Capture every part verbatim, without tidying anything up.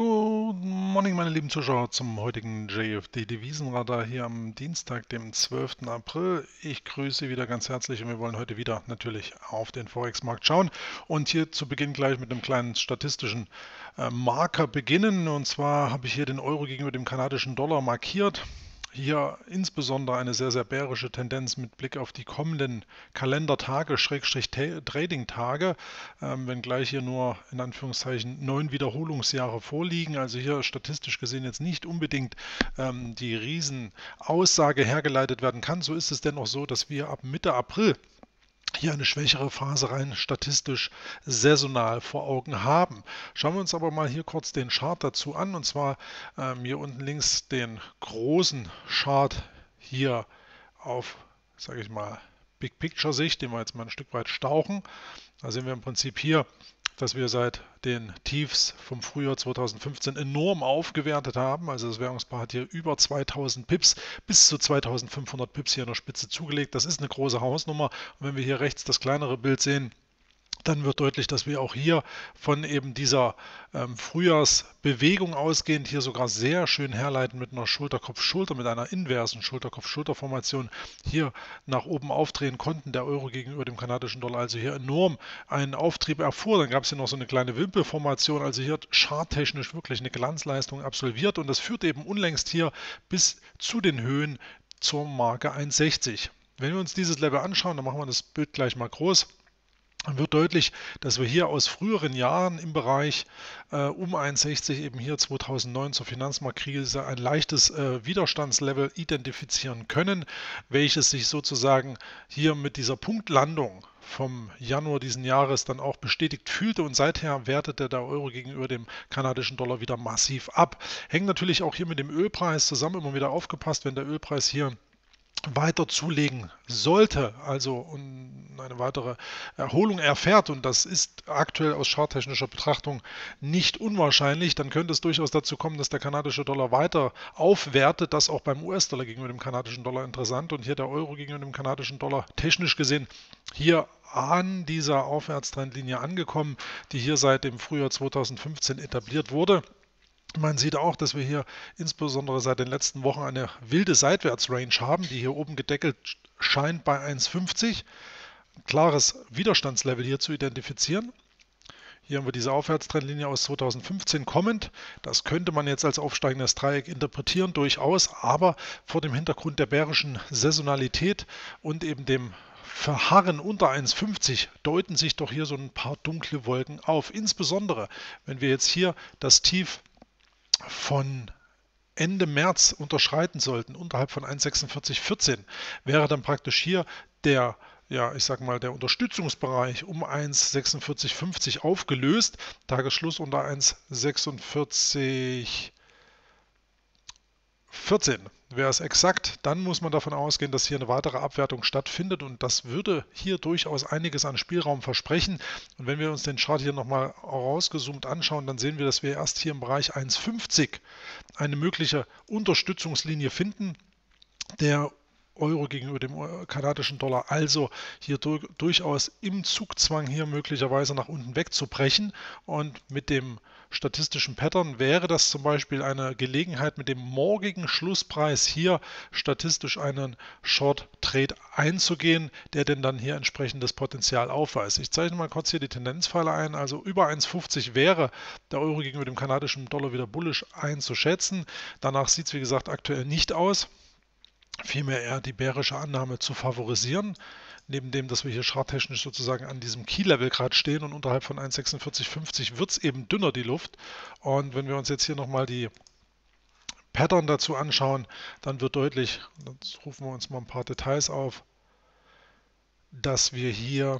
Good morning, meine lieben Zuschauer, zum heutigen J F D-Devisenradar hier am Dienstag, dem zwölften April. Ich grüße Sie wieder ganz herzlich und wir wollen heute wieder natürlich auf den Forex-Markt schauen und hier zu Beginn gleich mit einem kleinen statistischen äh, Marker beginnen. Und zwar habe ich hier den Euro gegenüber dem kanadischen Dollar markiert. Hier insbesondere eine sehr, sehr bärische Tendenz mit Blick auf die kommenden Kalendertage, Schrägstrich Trading-Tage, ähm, wenngleich hier nur in Anführungszeichen neun Wiederholungsjahre vorliegen. Also hier statistisch gesehen jetzt nicht unbedingt ähm, die Riesenaussage hergeleitet werden kann. So ist es dennoch so, dass wir ab Mitte April hier eine schwächere Phase rein statistisch saisonal vor Augen haben. Schauen wir uns aber mal hier kurz den Chart dazu an, und zwar ähm, hier unten links den großen Chart hier auf, sage ich mal, Big Picture Sicht, den wir jetzt mal ein Stück weit stauchen. Da sehen wir im Prinzip hier, dass wir seit den Tiefs vom Frühjahr zweitausendfünfzehn enorm aufgewertet haben. Also das Währungspaar hat hier über zweitausend Pips bis zu zweitausendfünfhundert Pips hier in der Spitze zugelegt. Das ist eine große Hausnummer. Und wenn wir hier rechts das kleinere Bild sehen, dann wird deutlich, dass wir auch hier von eben dieser ähm, Frühjahrsbewegung ausgehend hier sogar sehr schön herleiten mit einer Schulter-Kopf-Schulter, mit einer inversen Schulter-Kopf-Schulter-Formation hier nach oben aufdrehen konnten. Der Euro gegenüber dem kanadischen Dollar also hier enorm einen Auftrieb erfuhr. Dann gab es hier noch so eine kleine Wimpelformation, also hier charttechnisch wirklich eine Glanzleistung absolviert, und das führt eben unlängst hier bis zu den Höhen zur Marke eins Komma sechzig. Wenn wir uns dieses Level anschauen, dann machen wir das Bild gleich mal groß. Dann wird deutlich, dass wir hier aus früheren Jahren im Bereich äh, um eins Komma sechzig eben hier zweitausendneun zur Finanzmarktkrise ein leichtes äh, Widerstandslevel identifizieren können, welches sich sozusagen hier mit dieser Punktlandung vom Januar diesen Jahres dann auch bestätigt fühlte, und seither wertete der Euro gegenüber dem kanadischen Dollar wieder massiv ab. Hängt natürlich auch hier mit dem Ölpreis zusammen, immer wieder aufgepasst, wenn der Ölpreis hier weiter zulegen sollte, also eine weitere Erholung erfährt, und das ist aktuell aus charttechnischer Betrachtung nicht unwahrscheinlich, dann könnte es durchaus dazu kommen, dass der kanadische Dollar weiter aufwertet. Das auch beim U S-Dollar gegenüber dem kanadischen Dollar interessant, und hier der Euro gegenüber dem kanadischen Dollar technisch gesehen hier an dieser Aufwärtstrendlinie angekommen, die hier seit dem Frühjahr zweitausendfünfzehn etabliert wurde. Man sieht auch, dass wir hier insbesondere seit den letzten Wochen eine wilde Seitwärtsrange haben, die hier oben gedeckelt scheint bei eins Komma fünfzig. Klares Widerstandslevel hier zu identifizieren. Hier haben wir diese Aufwärtstrendlinie aus zweitausendfünfzehn kommend. Das könnte man jetzt als aufsteigendes Dreieck interpretieren, durchaus, aber vor dem Hintergrund der bärischen Saisonalität und eben dem Verharren unter eins Komma fünfzig deuten sich doch hier so ein paar dunkle Wolken auf. Insbesondere, wenn wir jetzt hier das Tief von Ende März unterschreiten sollten, unterhalb von eins Komma sechsundvierzig vierzehn, wäre dann praktisch hier der, ja, ich sag mal, der Unterstützungsbereich um eins Komma sechsundvierzig fünfzig aufgelöst. Tagesschluss unter eins Komma sechsundvierzig vierzehn wäre es exakt. Dann muss man davon ausgehen, dass hier eine weitere Abwertung stattfindet, und das würde hier durchaus einiges an Spielraum versprechen. Und wenn wir uns den Chart hier nochmal rausgezoomt anschauen, dann sehen wir, dass wir erst hier im Bereich eins Komma fünfzig eine mögliche Unterstützungslinie finden. Der Euro gegenüber dem kanadischen Dollar also hier durch, durchaus im Zugzwang hier möglicherweise nach unten wegzubrechen, und mit dem statistischen Pattern wäre das zum Beispiel eine Gelegenheit, mit dem morgigen Schlusspreis hier statistisch einen Short Trade einzugehen, der denn dann hier entsprechendes Potenzial aufweist. Ich zeichne mal kurz hier die Tendenzpfeiler ein, also über eins Komma fünfzig wäre der Euro gegenüber dem kanadischen Dollar wieder bullisch einzuschätzen. Danach sieht es wie gesagt aktuell nicht aus. Vielmehr eher die bärische Annahme zu favorisieren, neben dem, dass wir hier charttechnisch sozusagen an diesem Key-Level gerade stehen, und unterhalb von eins Komma sechsundvierzig fünfzig wird es eben dünner, die Luft. Und wenn wir uns jetzt hier nochmal die Pattern dazu anschauen, dann wird deutlich, jetzt rufen wir uns mal ein paar Details auf, dass wir hier,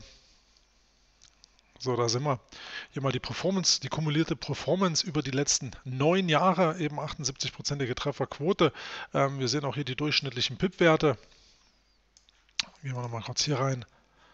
so, da sind wir. Hier mal die Performance, die kumulierte Performance über die letzten neun Jahre, eben achtundsiebzig-prozentige Trefferquote. Ähm, wir sehen auch hier die durchschnittlichen P I P-Werte. Gehen wir nochmal kurz hier rein.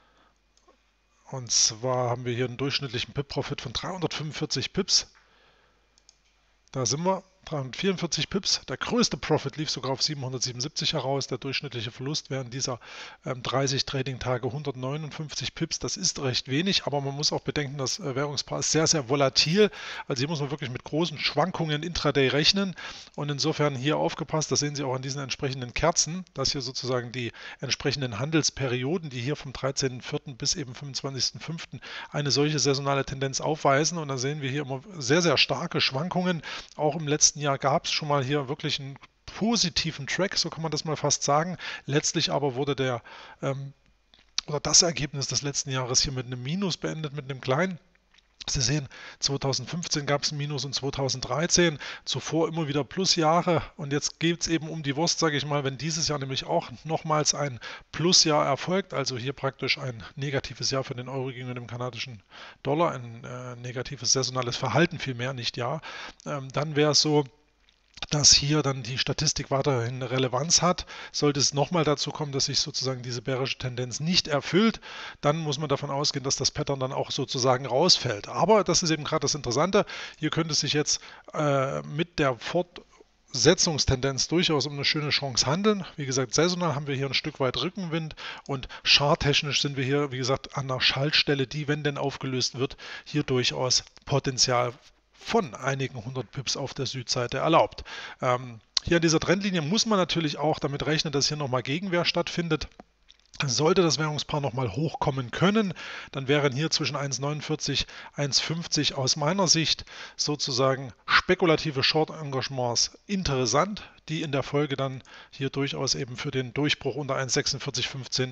Und zwar haben wir hier einen durchschnittlichen P I P-Profit von dreihundertfünfundvierzig Pips. Da sind wir. dreihundertvierundvierzig Pips. Der größte Profit lief sogar auf siebenhundertsiebenundsiebzig heraus. Der durchschnittliche Verlust während dieser ähm, dreißig Trading-Tage hundertneunundfünfzig Pips. Das ist recht wenig, aber man muss auch bedenken, das äh, Währungspaar ist sehr, sehr volatil. Also hier muss man wirklich mit großen Schwankungen intraday rechnen. Und insofern hier aufgepasst, das sehen Sie auch an diesen entsprechenden Kerzen, dass hier sozusagen die entsprechenden Handelsperioden, die hier vom dreizehnten vierten bis eben fünfundzwanzigsten fünften eine solche saisonale Tendenz aufweisen. Und da sehen wir hier immer sehr, sehr starke Schwankungen. Auch im letzten Jahr gab es schon mal hier wirklich einen positiven Track, so kann man das mal fast sagen. Letztlich aber wurde der ähm, oder das Ergebnis des letzten Jahres hier mit einem Minus beendet, mit einem kleinen. Sie sehen, zweitausendfünfzehn gab es ein Minus und zweitausenddreizehn, zuvor immer wieder Plusjahre und jetzt geht es eben um die Wurst, sage ich mal, wenn dieses Jahr nämlich auch nochmals ein Plusjahr erfolgt, also hier praktisch ein negatives Jahr für den Euro gegenüber dem kanadischen Dollar, ein äh, negatives saisonales Verhalten vielmehr, nicht Jahr, ähm, dann wäre es so, dass hier dann die Statistik weiterhin Relevanz hat. Sollte es nochmal dazu kommen, dass sich sozusagen diese bärische Tendenz nicht erfüllt, dann muss man davon ausgehen, dass das Pattern dann auch sozusagen rausfällt. Aber das ist eben gerade das Interessante. Hier könnte es sich jetzt äh, mit der Fortsetzungstendenz durchaus um eine schöne Chance handeln. Wie gesagt, saisonal haben wir hier ein Stück weit Rückenwind und charttechnisch sind wir hier, wie gesagt, an der Schaltstelle, die, wenn denn aufgelöst wird, hier durchaus Potenzial von einigen hundert Pips auf der Südseite erlaubt. Ähm, hier an dieser Trendlinie muss man natürlich auch damit rechnen, dass hier nochmal Gegenwehr stattfindet. Sollte das Währungspaar nochmal hochkommen können, dann wären hier zwischen eins Komma neunundvierzig, eins Komma fünfzig aus meiner Sicht sozusagen spekulative Short-Engagements interessant, die in der Folge dann hier durchaus eben für den Durchbruch unter eins Komma sechsundvierzig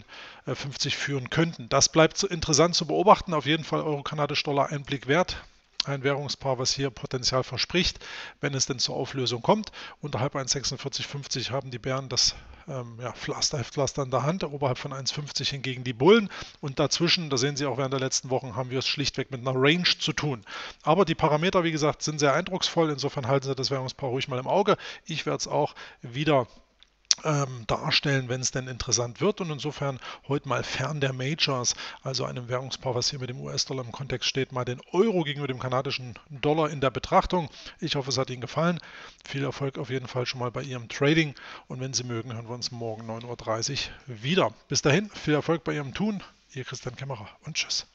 fünfzig führen könnten. Das bleibt so interessant zu beobachten. Auf jeden Fall Euro-Kanadisch-Dollar ein Blick wert. Ein Währungspaar, was hier Potenzial verspricht, wenn es denn zur Auflösung kommt. Unterhalb eins Komma sechsundvierzig fünfzig haben die Bären das ähm, ja, Pflaster, Heftpflaster in der Hand, oberhalb von eins Komma fünfzig hingegen die Bullen. Und dazwischen, da sehen Sie auch während der letzten Wochen, haben wir es schlichtweg mit einer Range zu tun. Aber die Parameter, wie gesagt, sind sehr eindrucksvoll. Insofern halten Sie das Währungspaar ruhig mal im Auge. Ich werde es auch wieder Ähm, darstellen, wenn es denn interessant wird, und insofern heute mal fern der Majors, also einem Währungspaar, was hier mit dem U S-Dollar im Kontext steht, mal den Euro gegenüber dem kanadischen Dollar in der Betrachtung. Ich hoffe, es hat Ihnen gefallen. Viel Erfolg auf jeden Fall schon mal bei Ihrem Trading und wenn Sie mögen, hören wir uns morgen neun Uhr dreißig wieder. Bis dahin, viel Erfolg bei Ihrem Tun. Ihr Christian Kämmerer und tschüss.